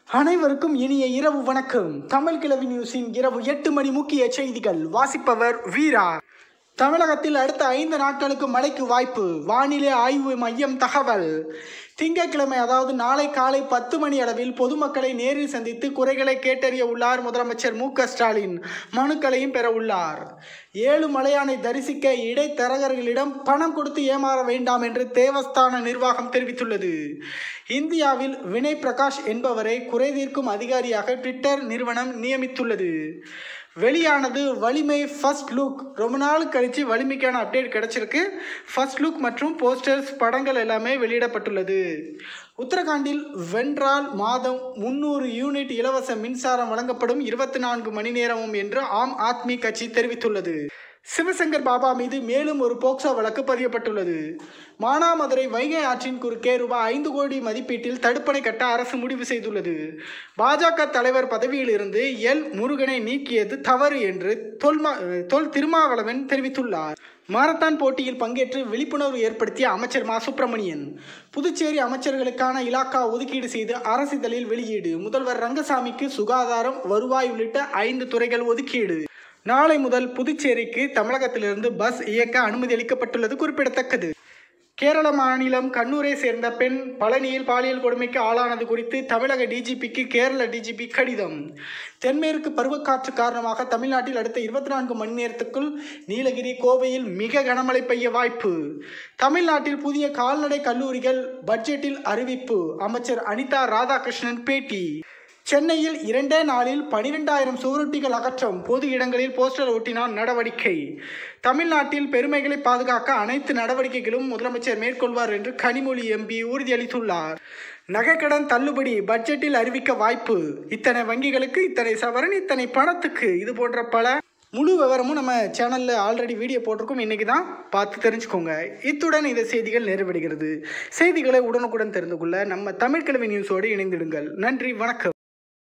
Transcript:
அனைவருக்கும் இனிய இரவு வணக்கம். தமிழ் கிழவி நியூஸின் இரவு 8 மணி முக்கிய செய்திகள். வாசிப்பவர் வீரா. தமிழகத்தில் அடுத்த 5 நாட்களுக்கு மழைக்கு வாய்ப்பு. வானிலை ஆய்வு மையம் தகவல். திங்கட்கிழமை அதாவது நாளை காலை 10 மணி அளவில் பொதுமக்களை நேரில் சந்தித்து குறைகளை கேட்டறிய உள்ளார் முதலமைச்சர் மு.க.ஸ்டாலின். மனுக்களையும் பெற உள்ளார். 7 மலையானை தரிசிக்க இடைத்தரகர்களிடம் பணம் கொடுத்து ஏமாற வேண்டாம் என்று தேவஸ்தான நிர்வாகம் தெரிவித்துள்ளது. இந்தியாவில் வினய் பிரகாஷ் என்பவரை குறைதீர்க்கும் அதிகாரியாக ட்விட்டர் நிறுவனம் நியமித்துள்ளது. வெளியானது வலிமை ஃபர்ஸ்ட் லுக். ரொம்ப நாள் கழிச்சு வலிமைக்கான அப்டேட் கிடைச்சிருக்கு. ஃபர்ஸ்ட் லுக் மற்றும் போஸ்டர்ஸ் படங்கள் எல்லாமே வெளியிடப்பட்டுள்ளது. உத்தரகாண்டில் வென்றால் மாதம் 300 யூனிட் இலவச மின்சாரம் வழங்கப்படும் 24 மணி நேரமும் என்று ஆம் ஆத்மி கட்சி தெரிவித்துள்ளது. சிவசங்கர் பாபா மீது மேலும் ஒரு போக்சோ வழக்கு பதியப்பட்டுள்ளது. மானாமதுரை வைகை ஆற்றின் குறுக்கே ரூபாய் 5 கோடி மதிப்பீட்டில் தடுப்பணை கட்ட அரசு முடிவு செய்துள்ளது. பாஜக தலைவர் பதவியிலிருந்து எல். முருகனை நீக்கியது தவறு என்று தொல் திருமாவளவன் தெரிவித்துள்ளார். மாரத்தான் போட்டியில் பங்கேற்று விழிப்புணர்வு ஏற்படுத்திய அமைச்சர் மா. சுப்பிரமணியன். புதுச்சேரி அமைச்சர்களுக்கான இலாக்கா ஒதுக்கீடு செய்து அரசிதழில் வெளியீடு. முதல்வர் ரங்கசாமிக்கு சுகாதாரம், வருவாய் உள்ளிட்ட 5 துறைகள் ஒதுக்கீடு. நாளை முதல் புதுச்சேரிக்கு தமிழகத்திலிருந்து பஸ் இயக்க அனுமதி அளிக்கப்பட்டுள்ளது குறிப்பிடத்தக்கது. கேரள மாநிலம் கண்ணூரை சேர்ந்த பெண் பழனியில் பாலியல் கொடுமைக்கு ஆளானது குறித்து தமிழக டிஜிபிக்கு கேரள டிஜிபி கடிதம். தென்மேற்கு பருவக்காற்று காரணமாக தமிழ்நாட்டில் அடுத்த 24 மணி நேரத்துக்குள் நீலகிரி, கோவையில் மிக கனமழை பெய்ய வாய்ப்பு. தமிழ்நாட்டில் புதிய கால்நடை கல்லூரிகள் பட்ஜெட்டில் அறிவிப்பு. அமைச்சர் அனிதா ராதாகிருஷ்ணன் பேட்டி. சென்னையில் 2 நாளில் 12,000 சுவரொட்டிகள் அகற்றம். பொது இடங்களில் போஸ்டர் ஒட்டினால் நடவடிக்கை. தமிழ்நாட்டில் பெருமைகளை பாதுகாக்க அனைத்து நடவடிக்கைகளும் முதலமைச்சர் மேற்கொள்வார் என்று கனிமொழி எம்பி உறுதியளித்துள்ளார். நகைக்கடன் தள்ளுபடி பட்ஜெட்டில் அறிவிக்க வாய்ப்பு. இத்தனை வங்கிகளுக்கு, இத்தனை சவரன், இத்தனை பணத்துக்கு. இது போன்ற பல முழு விவரமும் நம்ம சேனலில் ஆல்ரெடி வீடியோ போட்டிருக்கோம். இன்றைக்கி தான் பார்த்து தெரிஞ்சுக்கோங்க. இத்துடன் இந்த செய்திகள் நிறைவடைகிறது. செய்திகளை உடனுக்குடன் தெரிந்து கொள்ள நம்ம தமிழ் கிழவி நியூஸோடு இணைந்திடுங்கள். நன்றி, வணக்கம்.